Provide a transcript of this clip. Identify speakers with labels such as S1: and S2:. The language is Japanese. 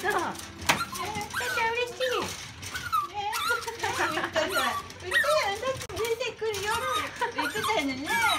S1: 嬉しい。言ったじゃん。言ったじゃん。さっき出てくるよって言ってたよね。